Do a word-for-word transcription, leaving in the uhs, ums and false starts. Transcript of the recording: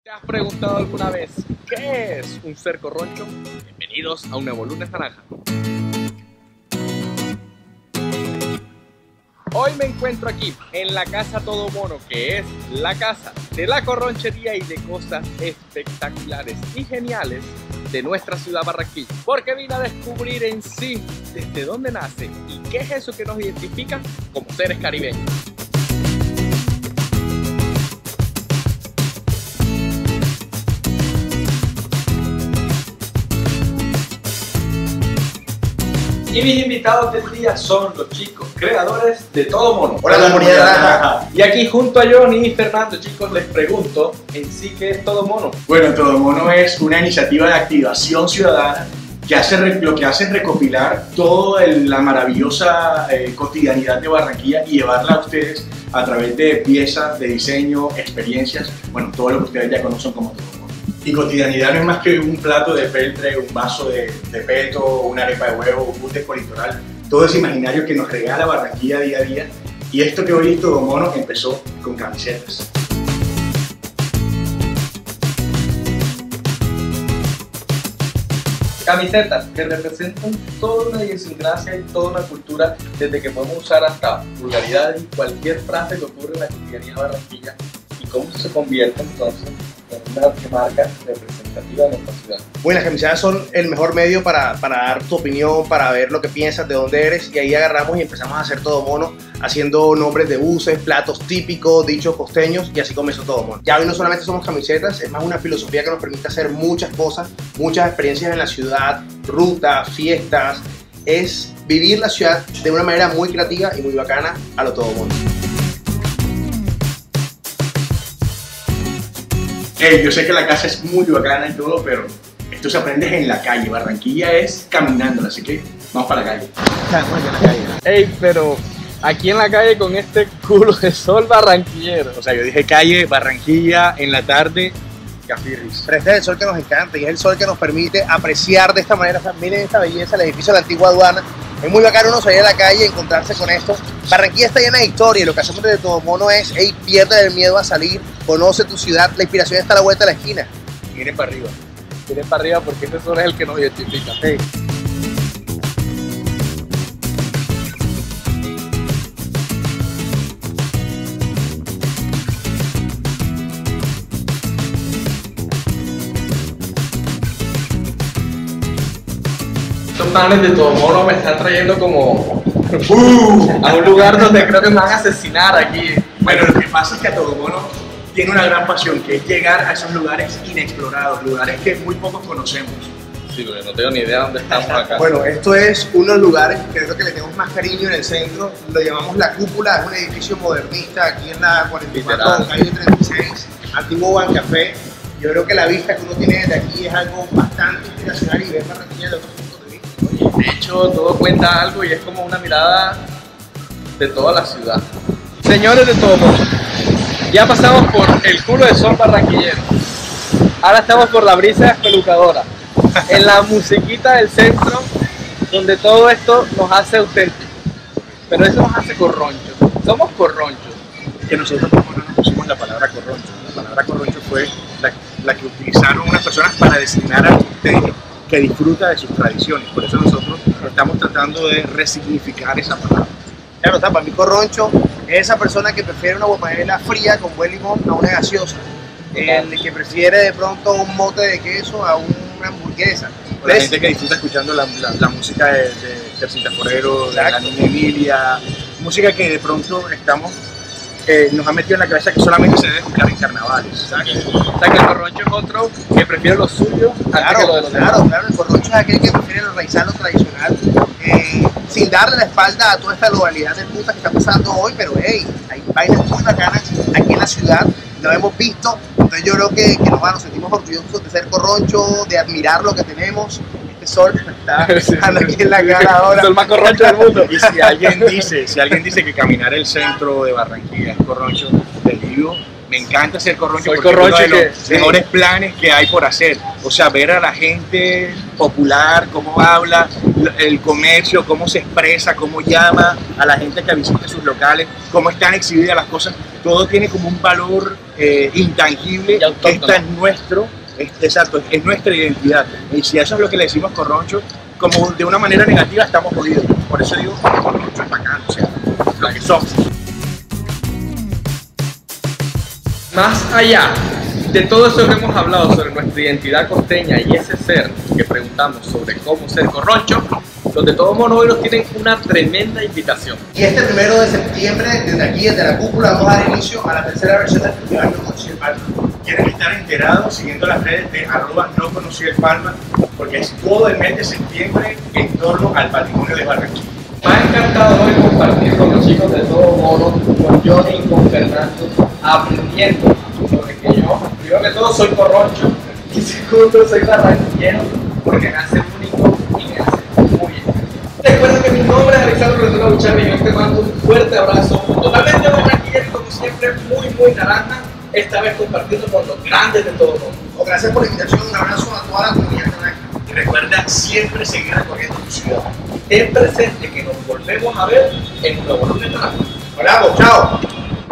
¿Te has preguntado alguna vez qué es un ser corroncho? Bienvenidos a un nuevo lunes naranja. Hoy me encuentro aquí en la Casa Todo Mono, que es la casa de la corronchería y de cosas espectaculares y geniales de nuestra ciudad Barranquilla, porque vine a descubrir en sí desde dónde nace y qué es eso que nos identifica como seres caribeños. Y mis invitados del día son los chicos creadores de Todo Mono. Hola, comunidad naranja. Y aquí junto a Johnny y Fernando, chicos, les pregunto en sí qué es Todo Mono. Bueno, Todo Mono es una iniciativa de activación ciudadana que hace, lo que hace es recopilar toda la maravillosa eh, cotidianidad de Barranquilla y llevarla a ustedes a través de piezas, de diseño, experiencias, bueno, todo lo que ustedes ya conocen como Todo Mono. Y cotidianidad no es más que un plato de peltre, un vaso de, de peto, una arepa de huevo, un bus litoral, todo ese imaginario que nos regala Barranquilla día a día. Y esto que hoy es Todo Mono empezó con camisetas. Camisetas que representan toda una idiosincrasia y toda una cultura, desde que podemos usar hasta vulgaridades y cualquier frase que ocurre en la cotidianidad de Barranquilla, y cómo se convierte entonces en una marca representativa de nuestra ciudad. Bueno, las camisetas son el mejor medio para, para dar tu opinión, para ver lo que piensas, de dónde eres, y ahí agarramos y empezamos a hacer Todo Mono, haciendo nombres de buses, platos típicos, dichos costeños, y así comenzó Todo Mono. Ya hoy no solamente somos camisetas, es más una filosofía que nos permite hacer muchas cosas, muchas experiencias en la ciudad, rutas, fiestas, es vivir la ciudad de una manera muy creativa y muy bacana a lo Todo Mono. Hey, yo sé que la casa es muy bacana y todo, pero esto se aprende en la calle. Barranquilla es caminando, así que vamos para la calle. Ey, pero aquí en la calle con este culo de sol barranquillero. O sea, yo dije calle, Barranquilla, en la tarde, Cafirris. Pero este es el sol que nos encanta y es el sol que nos permite apreciar de esta manera. O sea, miren esta belleza, el edificio de la antigua aduana. Es muy bacano uno salir a la calle y encontrarse con esto. Barranquilla está llena de historia y lo que hacemos desde Todo Mono es, hey, pierde el miedo a salir, conoce tu ciudad, la inspiración está a la vuelta de la esquina. Miren para arriba, miren para arriba porque este sol es el que nos identifica. Hey. Estos planes de Todo Mono me están trayendo como uh, a un lugar donde creo que me van a asesinar aquí. Bueno, lo que pasa es que a Todo Mono tiene una gran pasión, que es llegar a esos lugares inexplorados, lugares que muy pocos conocemos. Sí, porque no tengo ni idea dónde estamos acá. Bueno, esto es uno de los lugares que creo que le tenemos más cariño en el centro. Lo llamamos La Cúpula, es un edificio modernista aquí en la cuarenta y cuatro, calle treinta y seis, antiguo Bancafé. Yo creo que la vista que uno tiene desde aquí es algo bastante inspiracional y ver Barranquilla de otros puntos de vista. De hecho, todo cuenta algo y es como una mirada de toda la ciudad. Señores de Todo Mono, ya pasamos por el culo de sol barranquillero. Ahora estamos por la brisa espelucadora, en la musiquita del centro, donde todo esto nos hace auténticos. Pero eso nos hace corronchos. Somos corronchos. Que nosotros no nos pusimos la palabra corroncho. La palabra corroncho fue la, la que utilizaron unas personas para designar a usted que disfruta de sus tradiciones. Por eso nosotros estamos tratando de resignificar esa palabra. Claro, o sea, para mí corroncho es esa persona que prefiere una guapanela fría con buen limón a una gaseosa. El que prefiere de pronto un mote de queso a una hamburguesa. O la gente que disfruta escuchando la, la, la música de, de Tercita Forero, de la Niña Emilia, música que de pronto estamos, eh, nos ha metido en la cabeza que solamente se debe escuchar en carnavales. ¿Sabes? O sea que el corroncho es otro que prefiere lo suyo claro, antes que lo de los claro, demás. claro, el corroncho es aquel que prefiere lo raizal, lo tradicional, eh, sin darle la espalda a toda esta globalidad de puta que está pasando hoy, pero hey, hay vainas muy bacanas aquí en la ciudad, lo hemos visto, entonces yo creo que, que nos, nos sentimos orgullosos de ser corroncho, de admirar lo que tenemos. Este sol está dando aquí en la cara ahora. Es el más corroncho del mundo. Y si alguien dice, si alguien dice que caminar el centro de Barranquilla es corroncho, les digo, me encanta ser corroncho Soy porque corroncho es uno de que, los sí. mejores planes que hay por hacer. O sea, ver a la gente popular, cómo habla, el comercio, cómo se expresa, cómo llama a la gente que visite sus locales, cómo están exhibidas las cosas. Todo tiene como un valor eh, intangible, que está en nuestro, es, exacto, es nuestra identidad. Y si eso es lo que le decimos corroncho, como de una manera negativa estamos jodidos. Por eso digo, corroncho es bacán, o sea, lo que somos. Más allá de todo eso que hemos hablado sobre nuestra identidad costeña y ese ser que preguntamos sobre cómo ser corroncho, los de Todo Mono hoy nos tienen una tremenda invitación. Y este primero de septiembre, desde aquí, desde la cúpula, vamos a dar inicio a la tercera versión del Festival No Conocí el Palma. Quieren estar enterados siguiendo las redes de arroba no conocí el Palma, porque es todo el mes de septiembre en torno al patrimonio de Barranquilla. Me ha encantado hoy compartir con los chicos de Todo Mono, con Johnny y con Fernando, aprendiendo sobre que yo, primero que todo, soy corroncho y segundo, soy barranquillero porque me hace único y me hace muy bien. Recuerda que mi nombre es Alexandro Retiro Luchar y yo te mando un fuerte abrazo, totalmente barranquillero, como siempre, muy, muy naranja, esta vez compartiendo con los grandes de Todo Mono. Oh, gracias por la invitación, un abrazo a toda la comunidad naranja. Y recuerda siempre seguir recorriendo tu ciudad. Ten presente que nos volvemos a ver en un nuevo lunes naranja. Hola, chao.